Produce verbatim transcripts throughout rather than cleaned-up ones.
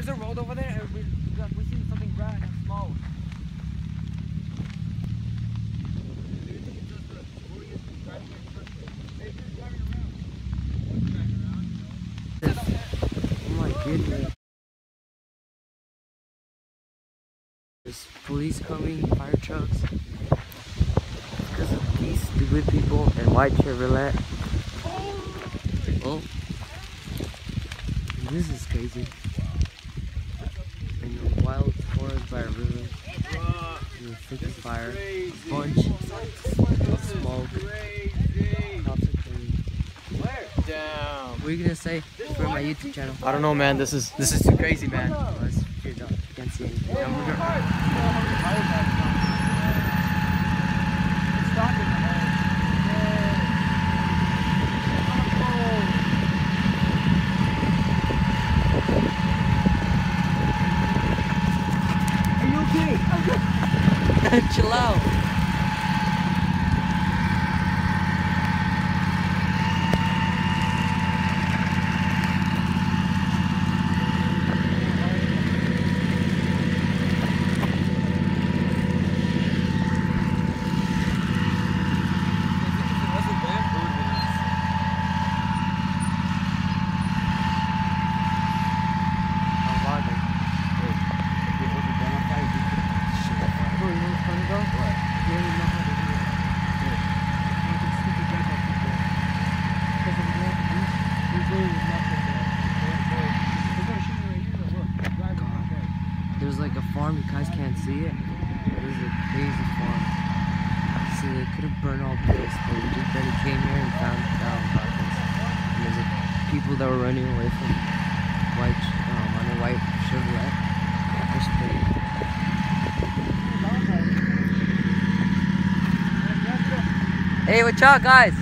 there's a road over there, and we we seen something red and small. Oh my goodness. There's police coming, fire trucks. Because of these stupid people and white Chevrolet. Oh. This is crazy. In a wild forest by a river. In a thick of fire. A bunch of smoke. Cops are coming. Damn. What are you gonna say for my YouTube channel? I don't know, man. This is this is too crazy, man. Oh, it's feared up. You can't see anything. I'm gonna... Are you okay? I'm good. Chill out. There's like a farm, you guys can't see it. There's a crazy farm. See, they could have burned all this, but we just barely came here and found out about this. And there's like people that were running away from white, um, on a white Chevrolet. That's pretty. Hey, what's up, guys?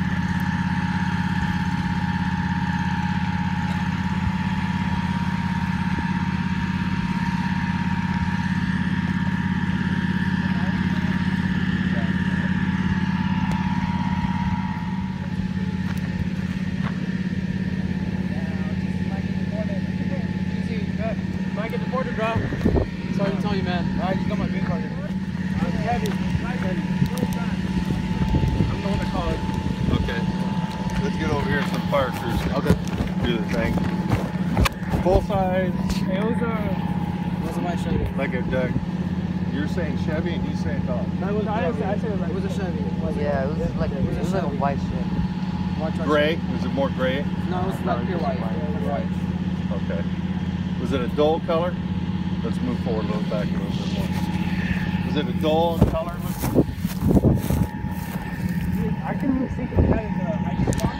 Might get the porter drop. Sorry to tell you, man. Alright, you got my green card here. I'm heavy. Heavy. I'm the one that called. Okay. Let's get over here to the fire crews. Okay. Do the thing. Full size. Hey, it was a. What's my Chevy? Like a Doug. You're saying Chevy and he's saying Dodge. That was, I, I said it right. It was a Chevy. Yeah, it was like it was like a white Chevy. Gray? Was it more gray? No, it's like pure white. White. Okay. Was it a dull color? Let's move forward a little back a little bit more. Was it a dull color? I couldn't even see the guy in the hiking spot.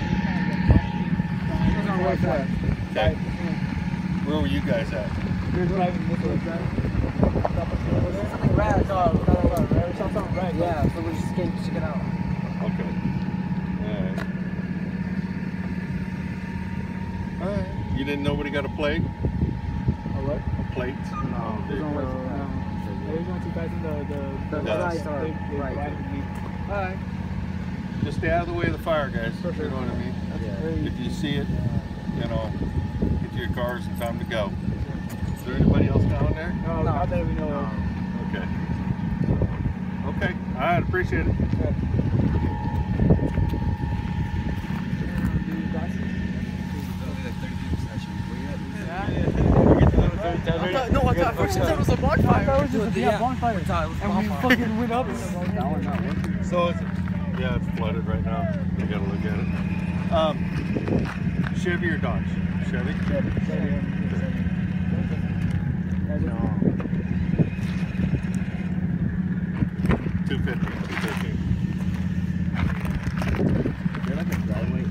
It was on the right side. Okay. Where were you guys at? We were driving this way. Something red. I saw red. I saw something red. Yeah, so we just came to check it out. Okay. Alright. Alright. You didn't know nobody got a plate? A what? A plate? No. There's no way to know. There's no two guys in the the The lights are right. Alright. Just stay out of the way of the fire, guys. For sure. You know what I mean? Yeah. If you see it, you know, get to your cars and time to go. Is there anybody else down there? No, no. Not that we know of. Okay. Okay. All right. Appreciate it. Yeah. No, I thought first it was a bonfire. I thought it was just a yeah, bonfire. And we fucking went up. So it's, yeah, it's flooded right now. You gotta look at it. Um, Chevy or Dodge? Chevy? Chevy. Chevy. No. two fifty. two fifty. They're like a driveway.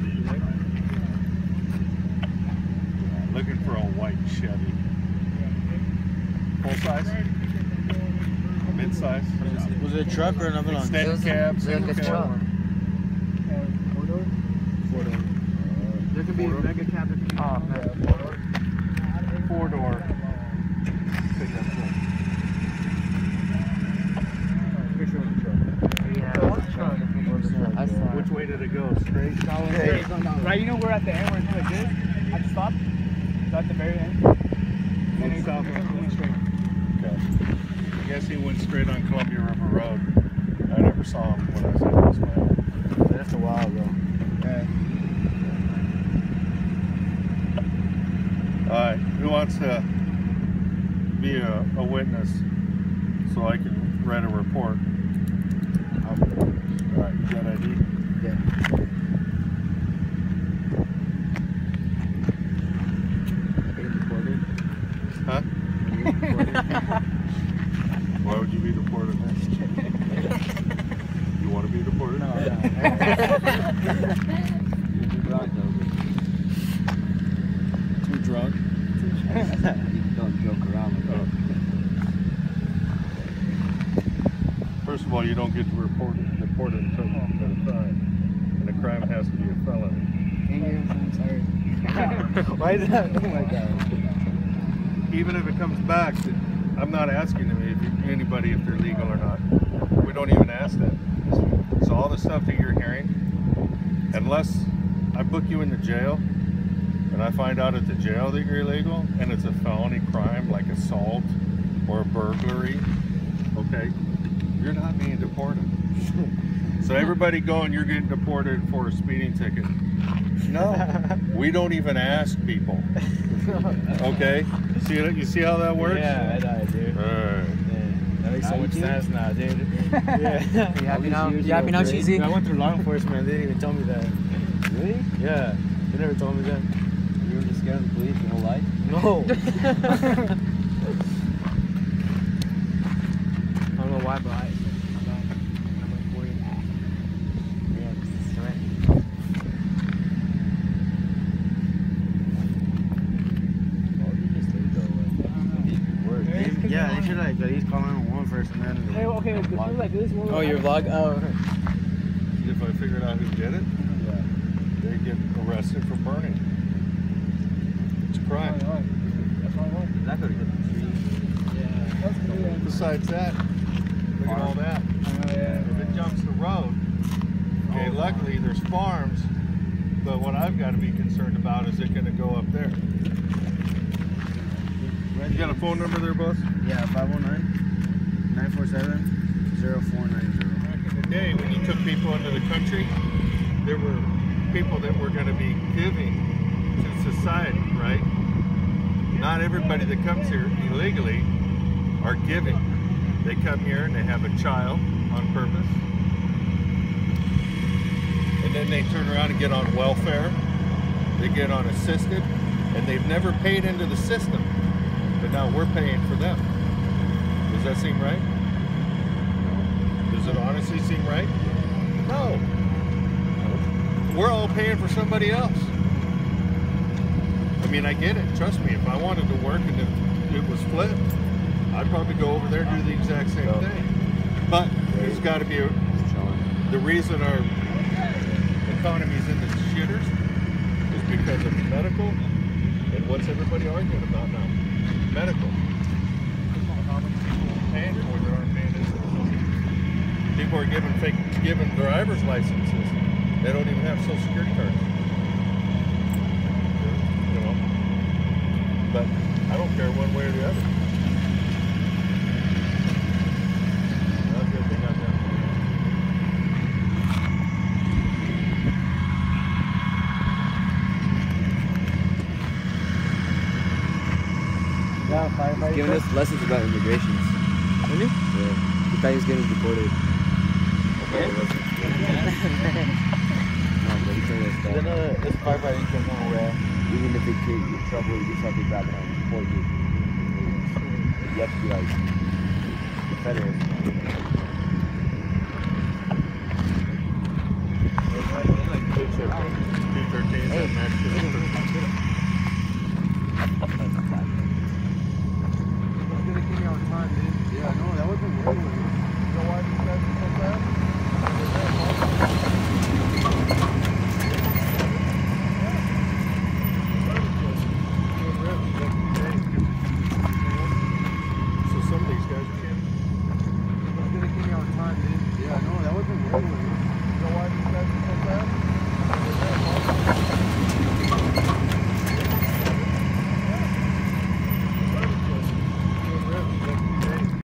Looking for a white Chevy. Full size? Mid size? Was it a truck or an ambulance? It was Extended cab? a, like single a cab? truck. Four door? Four door. There could be a mega cab. Oh, man. Four door. Pickup truck. Picture of the truck. Yeah, what's truck? I saw it. Which way did it go? Straight? Hey. Right, you know we're at the end where it's like this? At the stop? So at the very end? Any southwest, going straight. Okay. I guess he went straight on Columbia River Road. I never saw him when I was in this way. That's a while ago. Yeah. All right, who wants to be a, a witness so I can write a report? All right, you got I D? Yeah. Huh? Why would you be deported? You want to be deported? No, no. Too drunk? You don't joke around with that. First of all, you don't get deported, deported until you commit a crime. And a crime has to be a felony. I'm sorry. Why is that? Oh my God. Even if it comes back, I'm not asking them if you, anybody if they're legal or not. We don't even ask that. So all the stuff that you're hearing, unless I book you into jail and I find out at the jail that you're illegal and it's a felony crime like assault or burglary, okay, you're not being deported. So everybody going, you're getting deported for a speeding ticket. No, we don't even ask people. Okay, see you see how that works? Yeah, I know, dude. All right. That makes so much sense now, dude. Yeah. You happy now? You happy now, Cheesy? I went through law enforcement. They didn't even tell me that. Really? Yeah, they never told me that. You were just scared of the police your whole life? No. I don't know why, but I. I'm like worried. Yeah, it's right. Yeah, they should like at least call nine one one first and then. Hey, okay, the people like this one. Oh, your vlog? Oh. If I figured out who did it, Yeah. they get arrested for burning. It's a crime. That's what I want. That could hit the tree. Yeah. That's good. Besides that, look at all that. Oh, yeah. If it jumps the road, okay, luckily there's farms, but what I've got to be concerned about is it going to go up there. You got a phone number there, boss? Yeah, five oh nine, nine four seven, zero four nine zero. Back in the day when you took people into the country, there were people that were going to be giving to society, right? Not everybody that comes here illegally are giving. They come here and they have a child on purpose. And then they turn around and get on welfare. They get on assisted, and they've never paid into the system. But now we're paying for them. Does that seem right? No. Does it honestly seem right? No. We're all paying for somebody else. I mean, I get it. Trust me, if I wanted to work and if it was flipped, I'd probably go over there and do the exact same thing. But there's got to be a, the reason our economy's in the shitters is because of medical, and what's everybody arguing about now? Medical. People paying for that aren't paying into. People are giving fake, giving driver's licenses. They don't even have social security cards. You know. But I don't care one way or the other. That's a good thing out there. Yeah, firefighter. Giving us lessons about immigration. Really? Yeah. He thought he was getting deported. Okay. No, but he told us that. Then uh, this firefighter can know where. Even if they get you in trouble, you just have to grab it and deport you. You have to be like Confederate. two thirteen, that match.